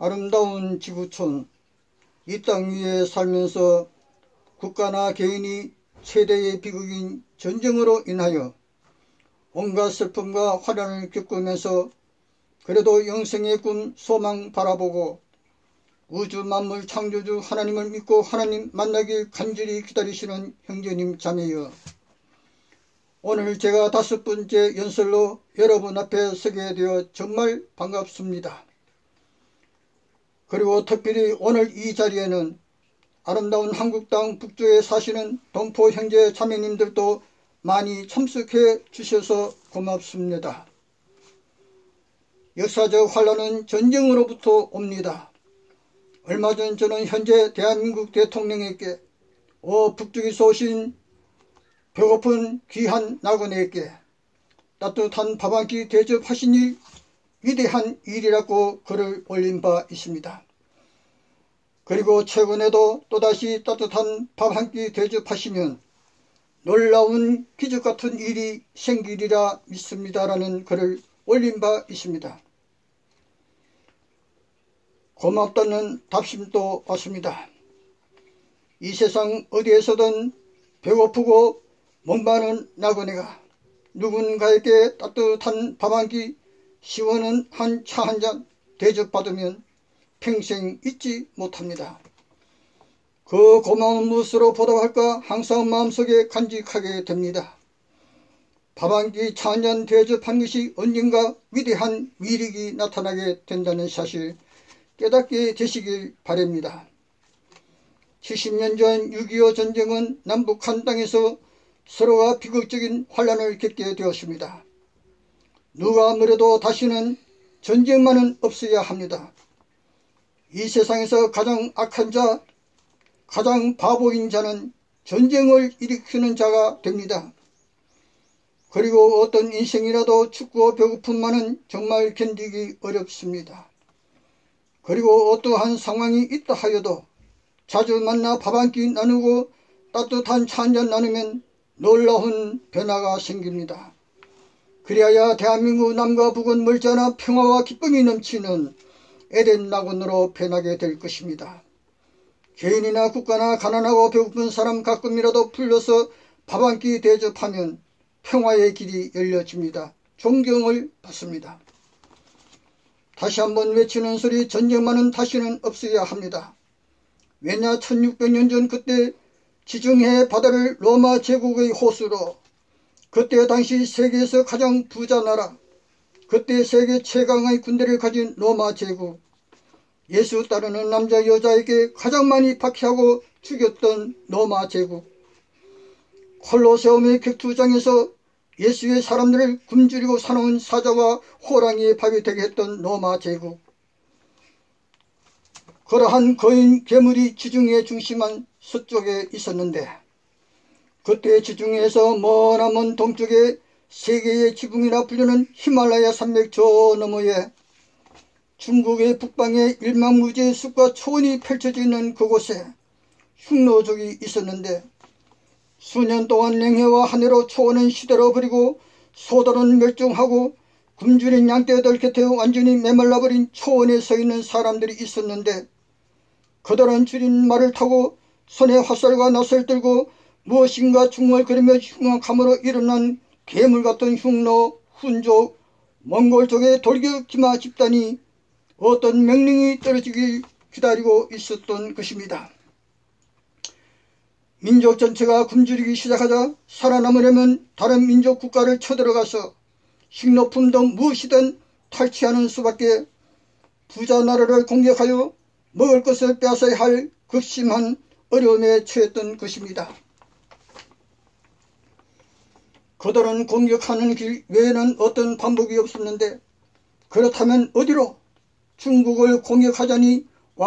아름다운 지구촌, 이 땅 위에 살면서 국가나 개인이 최대의 비극인 전쟁으로 인하여 온갖 슬픔과 화란을 겪으면서 그래도 영생의 꿈, 소망 바라보고 우주 만물 창조주 하나님을 믿고 하나님 만나길 간절히 기다리시는 형제님 자매여, 오늘 제가 5번째 연설로 여러분 앞에 서게 되어 정말 반갑습니다. 그리고 특별히 오늘 이 자리에는 아름다운 한국 땅 북쪽에 사시는 동포 형제 자매님들도 많이 참석해 주셔서 고맙습니다. 역사적 환란은 전쟁으로부터 옵니다. 얼마 전 저는 현재 대한민국 대통령에게 북쪽에서 오신 배고픈 귀한 나그네에게 따뜻한 밥 한 끼 대접하시니 위대한 일이라고 글을 올린 바 있습니다. 그리고 최근에도 또다시 따뜻한 밥 한 끼 대접하시면 놀라운 기적 같은 일이 생기리라 믿습니다라는 글을 올린 바 있습니다. 고맙다는 답심도 왔습니다. 이 세상 어디에서든 배고프고 목마른 나그네가 누군가에게 따뜻한 밥 한 끼, 시원한 차 한 잔 대접받으면 평생 잊지 못합니다. 그 고마운 무엇으로 보답할까 항상 마음속에 간직하게 됩니다. 밥 한 끼, 차 한 잔 대접한 것이 언젠가 위대한 위력이 나타나게 된다는 사실 깨닫게 되시길 바랍니다. 70년 전 6.25 전쟁은 남북 한 땅에서 서로가 비극적인 환란을 겪게 되었습니다. 누가 뭐래도 다시는 전쟁만은 없어야 합니다. 이 세상에서 가장 악한 자, 가장 바보인 자는 전쟁을 일으키는 자가 됩니다. 그리고 어떤 인생이라도 춥고 배고픔만은 정말 견디기 어렵습니다. 그리고 어떠한 상황이 있다 하여도 자주 만나 밥 한 끼 나누고 따뜻한 차 한 잔 나누면 놀라운 변화가 생깁니다. 그리하여 대한민국 남과 북은 멀지 않아 평화와 기쁨이 넘치는 에덴 낙원으로 변하게 될 것입니다. 개인이나 국가나 가난하고 배고픈 사람 가끔이라도 불러서 밥 한 끼 대접하면 평화의 길이 열려집니다. 존경을 받습니다. 다시 한번 외치는 소리, 전쟁만은 다시는 없어야 합니다. 왜냐, 1600년 전 그때 지중해 바다를 로마 제국의 호수로, 그때 당시 세계에서 가장 부자 나라, 그때 세계 최강의 군대를 가진 로마 제국, 예수 따르는 남자 여자에게 가장 많이 박해하고 죽였던 로마 제국, 콜로세움의 격투장에서 예수의 사람들을 굶주리고 사나운 사자와 호랑이의 밥이 되게 했던 로마 제국, 그러한 거인 괴물이 지중해 중심한 서쪽에 있었는데, 그때 지중해에서 머나먼 동쪽에 세계의 지붕이라 불리는 히말라야 산맥 저 너머에 중국의 북방에 일망무지의 숲과 초원이 펼쳐져 있는 그곳에 흉노족이 있었는데, 수년 동안 냉해와 한해로 초원은 시들어버리고 소들은 멸종하고 굶주린 양떼들 곁에 완전히 메말라버린 초원에 서 있는 사람들이 있었는데, 그들은 줄인 말을 타고 손에 화살과 낫을 들고 무엇인가 중얼거리며 흉악함으로 일어난 괴물 같은 흉노, 훈족, 몽골족의 돌격 기마 집단이 어떤 명령이 떨어지길 기다리고 있었던 것입니다. 민족 전체가 굶주리기 시작하자 살아남으려면 다른 민족 국가를 쳐들어가서 식료품 등 무엇이든 탈취하는 수밖에, 부자 나라를 공격하여 먹을 것을 빼앗아야 할 극심한 어려움에 처했던 것입니다. 그들은 공격하는 길 외에는 어떤 방법이 없었는데, 그렇다면 어디로? 중국을 공격하자니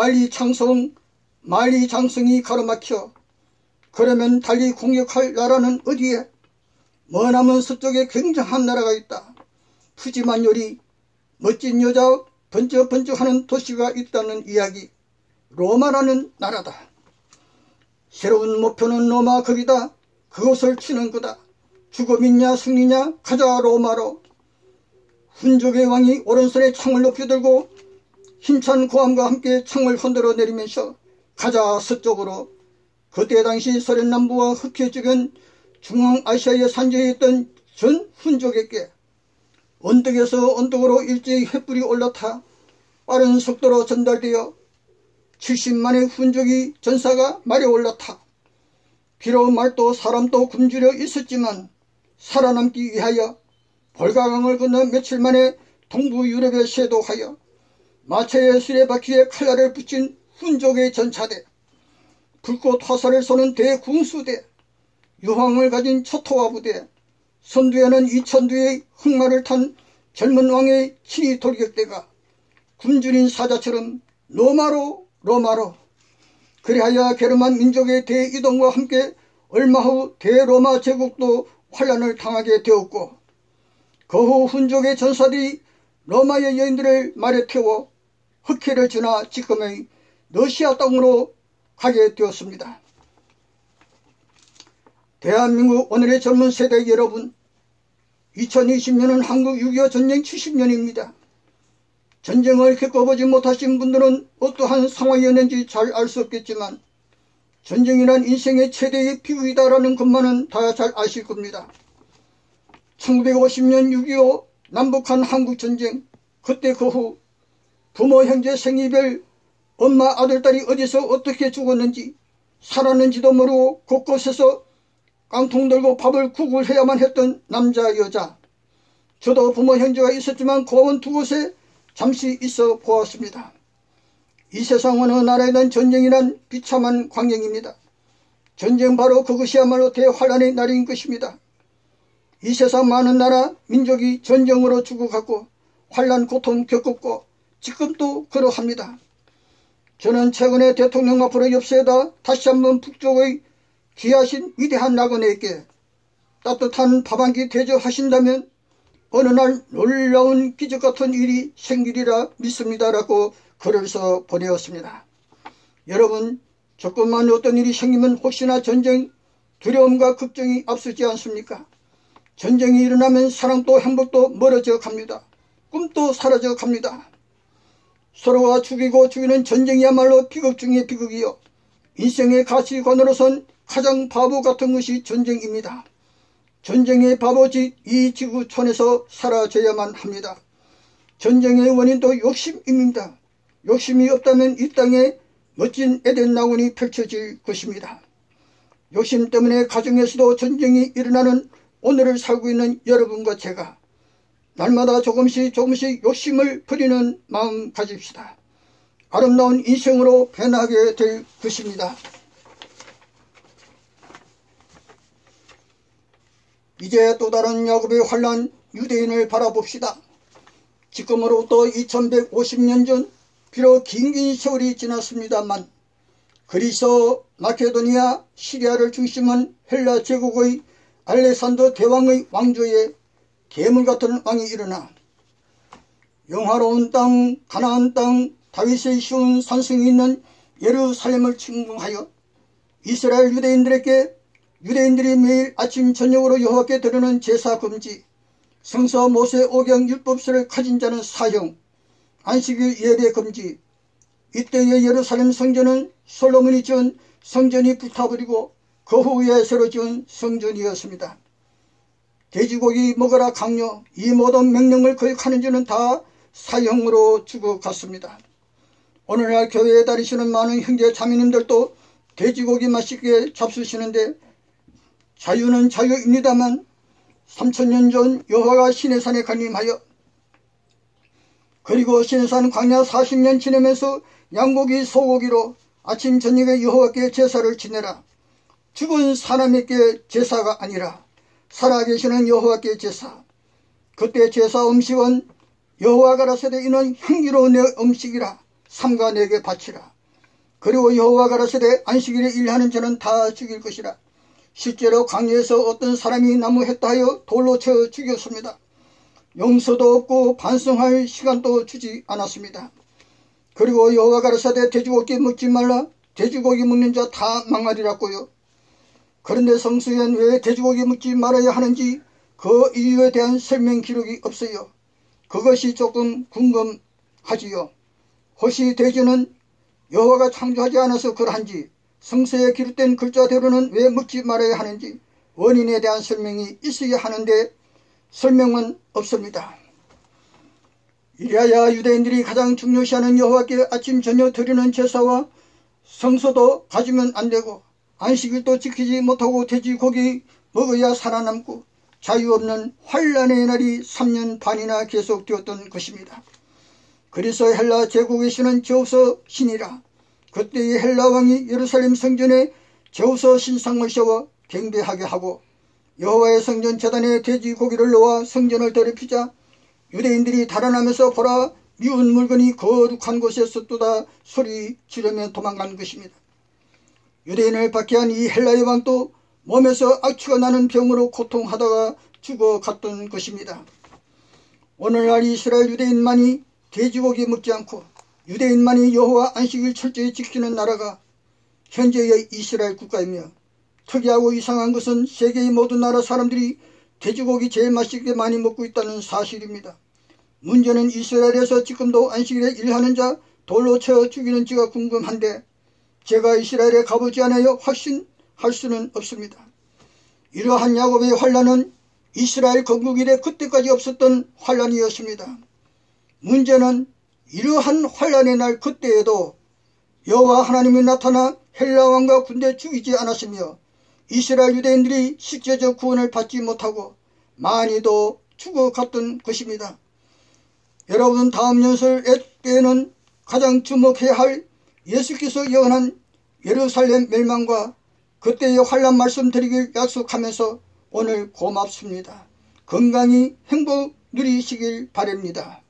만리장성이 가로막혀, 그러면 달리 공격할 나라는 어디에? 머나먼 서쪽에 굉장한 나라가 있다. 푸짐한 요리, 멋진 여자, 번쩍번쩍하는 도시가 있다는 이야기, 로마라는 나라다. 새로운 목표는 로마, 거기다. 그곳을 치는 거다. 죽음이냐 승리냐, 가자 로마로. 훈족의 왕이 오른손에 창을 높이 들고 힘찬 고함과 함께 창을 흔들어 내리면서 가자 서쪽으로. 그때 당시 소련 남부와 흑해 주변 중앙아시아의 산지에 있던 전 훈족에게 언덕에서 언덕으로 일제히 횃불이 올라타 빠른 속도로 전달되어 70만의 훈족이 전사가 말에 올라타 비록 말도 사람도 굶주려 있었지만 살아남기 위하여 볼가강을 건너 며칠 만에 동부 유럽에 쇄도하여 마차의 수레바퀴에 칼날을 붙인 훈족의 전차대, 불꽃 화살을 쏘는 대군수대, 유황을 가진 초토화 부대, 선두에는 2000두의 흑마를 탄 젊은 왕의 친위 돌격대가 굶주린 사자처럼 로마로 그리하여 게르만 민족의 대이동과 함께 얼마 후 대로마 제국도 환란을 당하게 되었고 그 후 훈족의 전사들이 로마의 여인들을 말에 태워 흑해를 지나 지금의 러시아 땅으로 가게 되었습니다. 대한민국 오늘의 젊은 세대 여러분, 2020년은 한국 6.25 전쟁 70년입니다. 전쟁을 겪어보지 못하신 분들은 어떠한 상황이었는지 잘 알 수 없겠지만 전쟁이란 인생의 최대의 비극이다라는 것만은 다 잘 아실 겁니다. 1950년 6.25 남북한 한국전쟁, 그때 그 후 부모 형제 생이별 엄마 아들 딸이 어디서 어떻게 죽었는지 살았는지도 모르고 곳곳에서 깡통 들고 밥을 구걸해야만 했던 남자 여자. 저도 부모 형제가 있었지만 고원 두 곳에 잠시 있어 보았습니다. 이 세상 어느 나라에는 전쟁이란 비참한 광경입니다. 전쟁 바로 그것이야말로 대환란의 날인 것입니다. 이 세상 많은 나라 민족이 전쟁으로 죽어갔고 환란 고통 겪었고 지금도 그러합니다. 저는 최근에 대통령 앞으로 엽서에다 다시 한번 북쪽의 귀하신 위대한 나그네에게 따뜻한 밥 한 끼 대접하신다면 어느 날 놀라운 기적 같은 일이 생기리라 믿습니다라고 글을 써 보내었습니다. 여러분, 조금만 어떤 일이 생기면 혹시나 전쟁 두려움과 걱정이 앞서지 않습니까? 전쟁이 일어나면 사랑도 행복도 멀어져 갑니다. 꿈도 사라져 갑니다. 서로가 죽이고 죽이는 전쟁이야말로 비극 중의 비극이요, 인생의 가치관으로선 가장 바보 같은 것이 전쟁입니다. 전쟁의 바보짓 이 지구촌에서 사라져야만 합니다. 전쟁의 원인도 욕심입니다. 욕심이 없다면 이 땅에 멋진 에덴 낙원이 펼쳐질 것입니다. 욕심 때문에 가정에서도 전쟁이 일어나는 오늘을 살고 있는 여러분과 제가 날마다 조금씩 욕심을 버리는 마음 가집시다. 아름다운 인생으로 변하게 될 것입니다. 이제 또 다른 야곱의 환란 유대인을 바라봅시다. 지금으로부터 2150년 전 비록 긴 세월이 지났습니다만 그리스, 마케도니아, 시리아를 중심한 헬라 제국의 알렉산더 대왕의 왕조에 괴물같은 왕이 일어나 영화로운 땅, 가나안 땅, 다윗의 쉬운 산성이 있는 예루살렘을 침공하여 이스라엘 유대인들이 매일 아침 저녁으로 여호와께 드리는 제사 금지, 성서 모세 오경 율법서를 가진 자는 사형, 안식일 예배 금지. 이때의 예루살렘 성전은 솔로몬이 지은 성전이 불타버리고 그 후에 새로 지은 성전이었습니다. 돼지고기 먹어라 강요, 이 모든 명령을 거역하는 자는 다 사형으로 죽어갔습니다. 오늘날 교회에 다니시는 많은 형제 자매님들도 돼지고기 맛있게 잡수시는데 자유는 자유입니다만 3000년 전 여호와가 시내산에 강림하여 그리고 시내산 광야 40년 지내면서 양고기 소고기로 아침 저녁에 여호와께 제사를 지내라. 죽은 사람에게 제사가 아니라 살아계시는 여호와께 제사. 그때 제사 음식은 여호와가 가라사대 이는 향기로운 내 음식이라 삼가 내게 바치라. 그리고 여호와가 가라사대 안식일에 일하는 자는 다 죽일 것이라. 실제로 광야에서 어떤 사람이 나무했다 하여 돌로 쳐 죽였습니다. 용서도 없고 반성할 시간도 주지 않았습니다. 그리고 여호와가 가라사대 돼지고기 먹지 말라. 돼지고기 먹는 자 다 망하리라고요. 그런데 성서에는 왜 돼지고기 먹지 말아야 하는지 그 이유에 대한 설명 기록이 없어요. 그것이 조금 궁금하지요. 혹시 돼지는 여호와가 창조하지 않아서 그러한지, 성서에 기록된 글자대로는 왜 먹지 말아야 하는지 원인에 대한 설명이 있어야 하는데 설명은 없습니다. 이래야 유대인들이 가장 중요시하는 여호와께 아침 저녁 드리는 제사와 성소도 가지면 안되고, 안식일도 지키지 못하고 돼지고기 먹어야 살아남고 자유 없는 환란의 날이 3년 반이나 계속되었던 것입니다. 그래서 헬라 제국의 신은 제우스 신이라. 그때의 헬라 왕이 예루살렘 성전에 제우스 신상을 세워 경배하게 하고, 여호와의 성전 제단에 돼지고기를 놓아 성전을 더럽히자 유대인들이 달아나면서 보라, 미운 물건이 거룩한 곳에 섰도다 소리 지르며 도망간 것입니다. 유대인을 박해한 이 헬라의 왕도 몸에서 악취가 나는 병으로 고통하다가 죽어갔던 것입니다. 오늘날 이스라엘 유대인만이 돼지고기 먹지 않고 유대인만이 여호와 안식일 철저히 지키는 나라가 현재의 이스라엘 국가이며, 특이하고 이상한 것은 세계의 모든 나라 사람들이 돼지고기 제일 맛있게 많이 먹고 있다는 사실입니다. 문제는 이스라엘에서 지금도 안식일에 일하는 자 돌로 쳐 죽이는지가 궁금한데, 제가 이스라엘에 가보지 않아요 확신할 수는 없습니다. 이러한 야곱의 환란은 이스라엘 건국 이래 그때까지 없었던 환란이었습니다. 문제는 이러한 환란의 날 그때에도 여호와 하나님이 나타나 헬라 왕과 군대 죽이지 않았으며, 이스라엘 유대인들이 실제적 구원을 받지 못하고 많이도 죽어갔던 것입니다. 여러분, 다음 연설 때에는 가장 주목해야 할 예수께서 예언한 예루살렘 멸망과 그때의 환란 말씀드리길 약속하면서 오늘 고맙습니다. 건강히 행복 누리시길 바랍니다.